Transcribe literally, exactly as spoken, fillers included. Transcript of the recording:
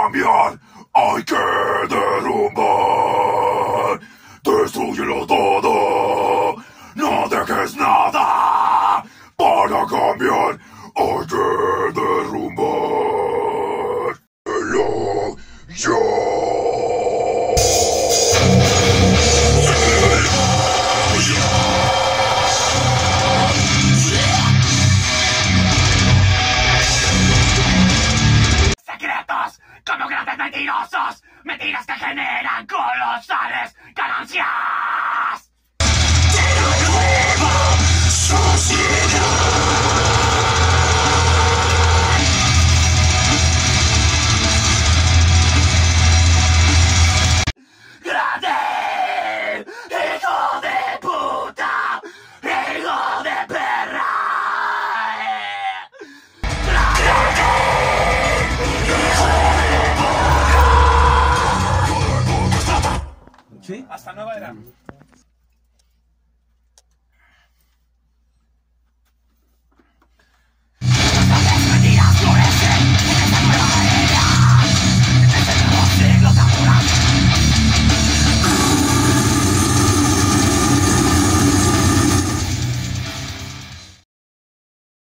cambiar, hay que derrumbar. Destrúyelo todo, no dejes nada. Para cambiar, hay que derrumbar. Hello, yo. Secretos como grandes mentirosos, mentiras que generan colosales ganancias. ¡Grande! ¡Hijo de puta! ¡Hijo de perra! ¿Sí? Hasta nueva era.